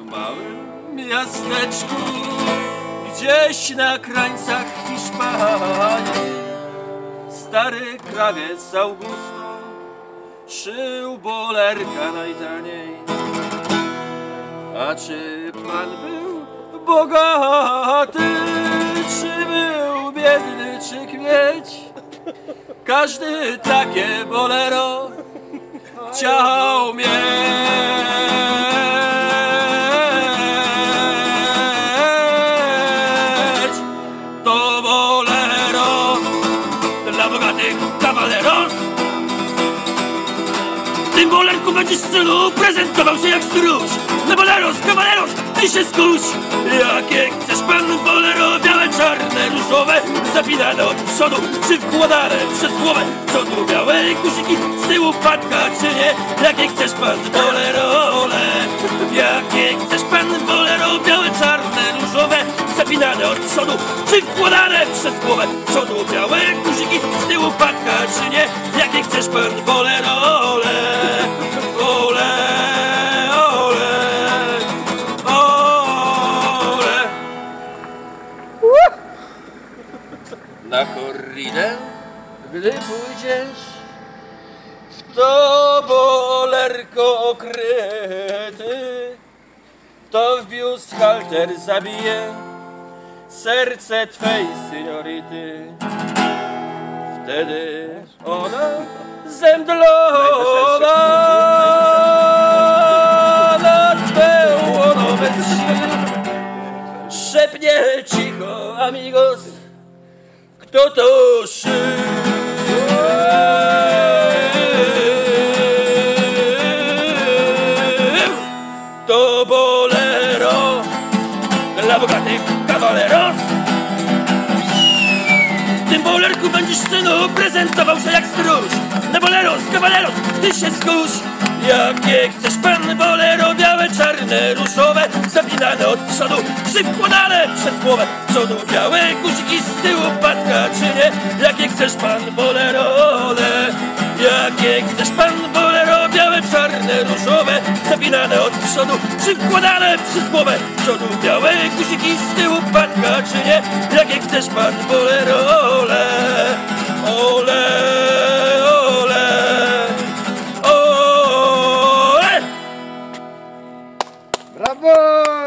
małym miasteczku, gdzieś na krańcach Hiszpanii, stary krawiec Augusto szył bolerka najtaniej. A czy pan był bogaty, czy był biedny, czy kmieć? Każdy takie bolero chciał mieć. To bolero dla bogatych kawaleros. W tym bolerku będzie stylu prezentował się jak stróż. Na boleros, kawaleros, ty się skuś. Jakie chcesz pan bolero, białe, czarne, różowe, zapinane od przodu, czy wkładane przez głowę? Co tu białe guziki, z tyłu patka, czy nie? Jakie chcesz pan bolero, jakie chcesz pan bolero, białe, czarne, różowe, zapinane od przodu, czy wkładane przez głowę? Co tu białe guziki, z tyłu patka, czy nie? Jakie chcesz pan bolero, na korridę, gdy pójdziesz w to bolerko okryty, to w biust halter zabije serce twej seniority. Wtedy ona zemdlona na twe łono bez sił szepnie cicho, amigos, kto to szył? To bolero dla bogatych kawaleros. W tym bolerku będziesz synu prezentował się jak stróż. Na boleros, kawaleros, ty się skuś. Jakie chcesz pan bolero, białe, czarne, różowe, zapinane od przodu, czy wkładane przez głowę? Z przodu białe guziki, z tyłu patka, czy nie? Jakie chcesz pan bolero, jakie chcesz pan bolero, białe, czarne, różowe, zapinane od przodu, czy wkładane przez głowę? Z przodu białe guziki, z tyłu patka, czy nie? Jakie chcesz pan bolero, Brawo!